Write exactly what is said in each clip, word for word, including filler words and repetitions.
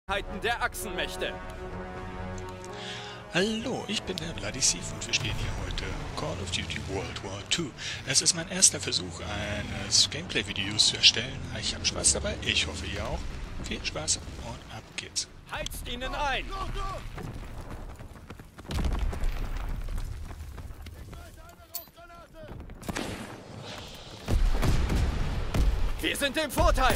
Der Achsenmächte. Hallo, ich bin der Bloody Thief und wir spielen hier heute Call of Duty World War zwei. Es ist mein erster Versuch, eines Gameplay-Videos zu erstellen. Ich habe Spaß dabei, ich hoffe ihr auch. Viel Spaß und ab geht's. Heizt ihnen ein! Wir sind im Vorteil!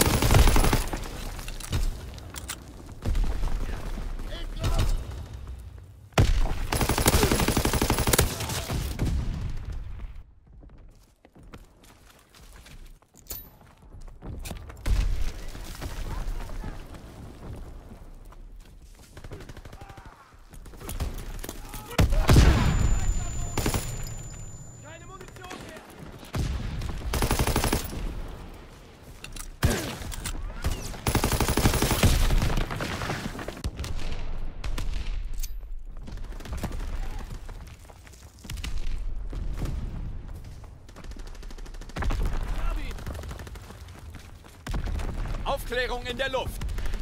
Aufklärung in der Luft.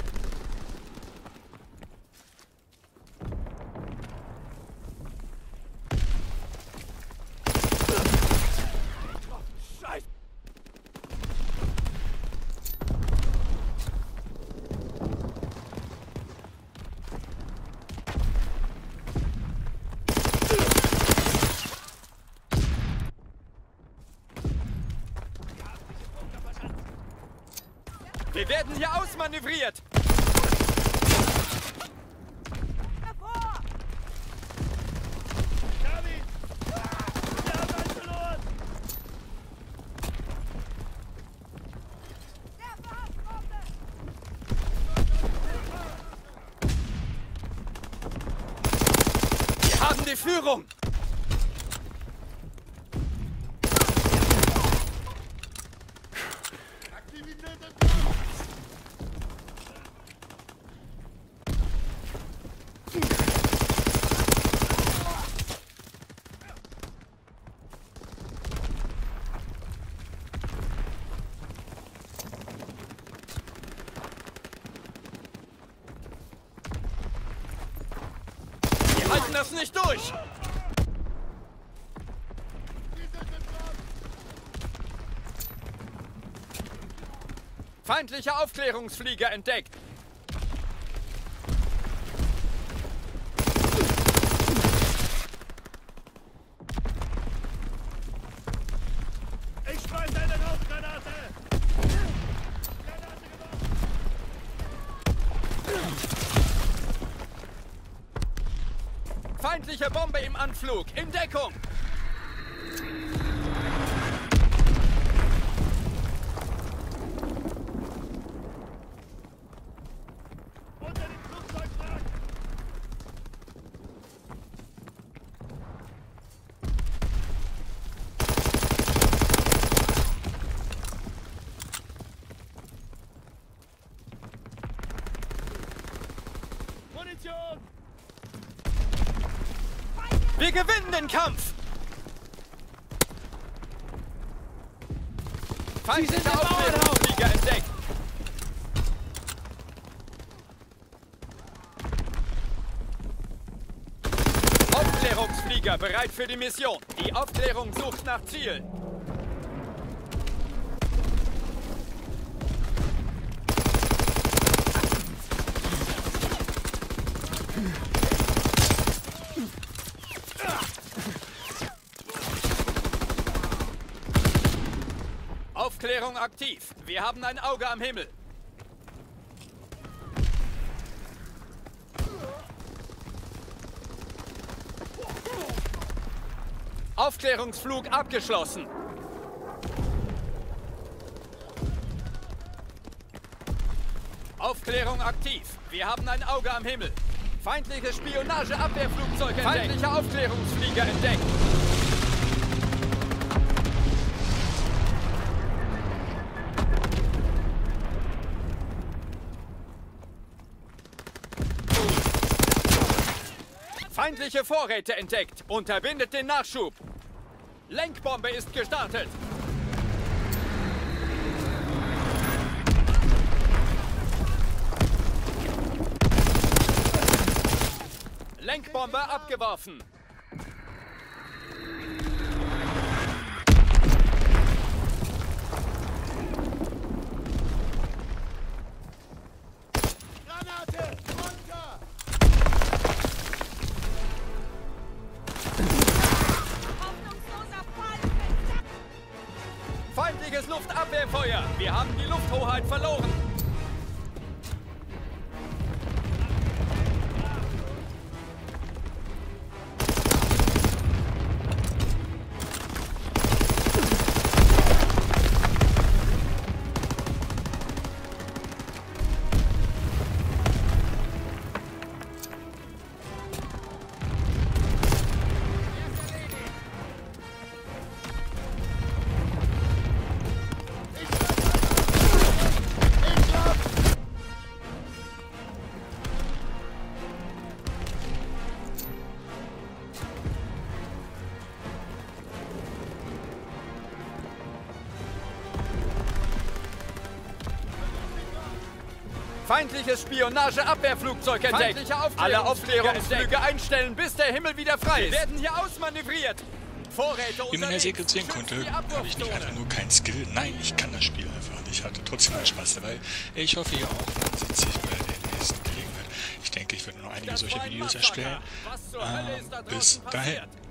Scheiße. Wir werden hier ausmanövriert! Hervor! David! Wir haben einen verloren! Der Fahrtgruppe! Wir haben die Führung! Wir halten das nicht durch! Feindlicher Aufklärungsflieger entdeckt! Ich schmeiß eine Rauchgranate! Granate geworfen! Feindliche Bombe im Anflug! In Deckung! Unter dem Flugzeugwrack! Munition! Wir gewinnen den Kampf! Feindlicher Aufklärungsflieger entdeckt! Aufklärungsflieger bereit für die Mission. Die Aufklärung sucht nach Zielen. Aufklärung aktiv. Wir haben ein Auge am Himmel. Aufklärungsflug abgeschlossen. Aufklärung aktiv. Wir haben ein Auge am Himmel. Feindliche Spionageabwehrflugzeuge entdeckt. Feindlicher Aufklärungsflieger entdeckt. Feindliche Vorräte entdeckt. Unterbindet den Nachschub. Lenkbombe ist gestartet. Lenkbombe abgeworfen. Granate! Runter! Hoffnungsloser Fall! Feindliches Luftabwehrfeuer. Wir haben die Lufthoheit verloren. Feindliches Spionageabwehrflugzeug entdeckt. Alle Aufklärungsflüge einstellen, bis der Himmel wieder frei ist. Wir werden hier ausmanövriert. Vorräte Wie man ja unterwegs. sehr gut sehen konnte, habe ich nicht einfach nur keinen Skill. Nein, ich kann das Spiel einfach nicht. Ich hatte trotzdem einen Spaß dabei. Ich hoffe, ihr auch. Man sieht sich bei der nächsten Gelegenheit. Ich denke, ich werde noch einige solche Videos erstellen. Ähm, bis dahin.